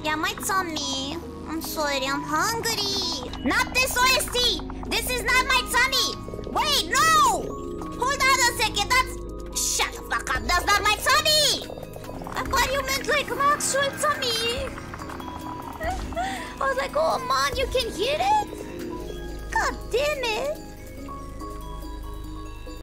Yeah, my tummy. I'm sorry, I'm hungry. Not this OST! This is not my tummy! Wait, no! Hold on a second, that's... Shut the fuck up, that's not my tummy! I thought you meant like an actual tummy. I was like, oh man, you can hear it? God damn it.